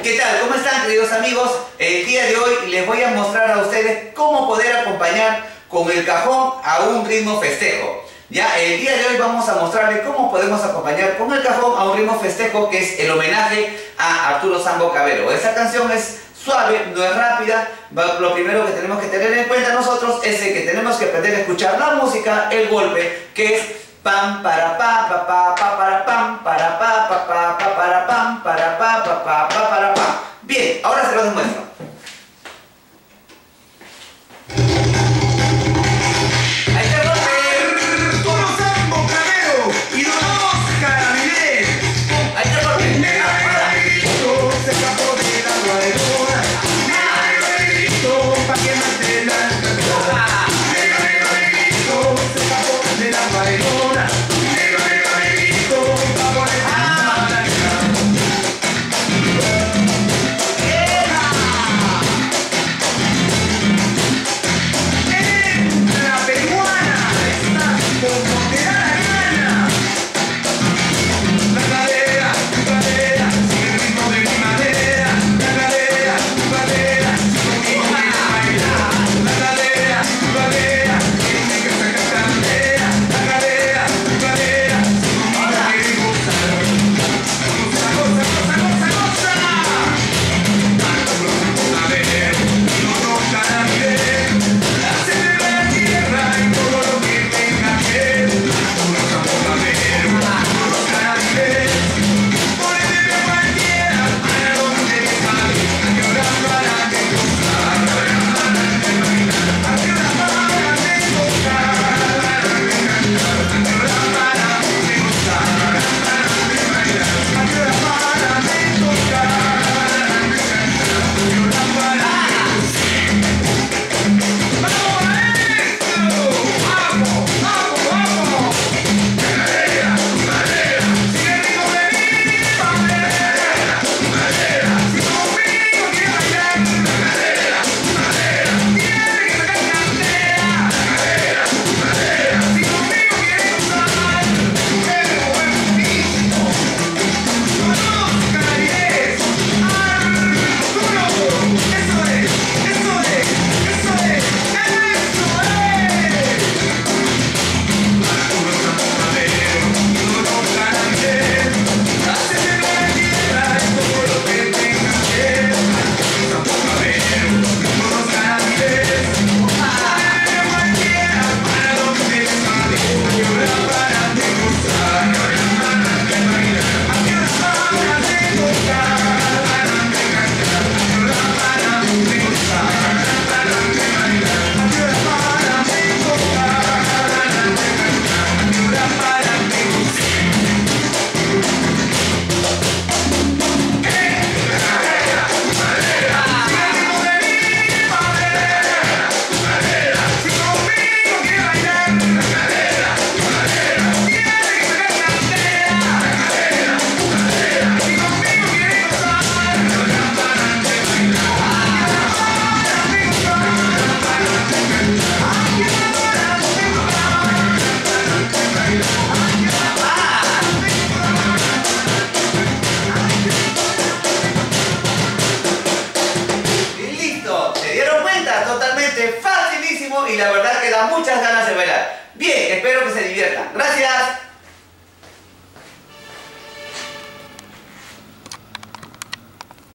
¿Qué tal? ¿Cómo están, queridos amigos? El día de hoy les voy a mostrar a ustedes cómo poder acompañar con el cajón a un ritmo festejo. Ya, el día de hoy vamos a mostrarles cómo podemos acompañar con el cajón a un ritmo festejo, que es el homenaje a Arturo Sambo Cabero. Esta canción es suave, no es rápida. Lo primero que tenemos que tener en cuenta nosotros es que tenemos que aprender a escuchar la música, el golpe, que es pam para pa pa pa pa para pam para pa pa pa pa para pam para pa pa pa pa para pam. Bien, ahora se los demuestro. Ahí está el golpe. Arturo Sambo Cabero y don Oscar Avilés. Ahí está el golpe. Negrito se escapó de la guairona. Negrito pa' que mate la alcanzada. Negrito se escapó de la guairona. Negrito pa' poner totalmente facilísimo y la verdad que da muchas ganas de bailar. Bien, espero que se diviertan. Gracias.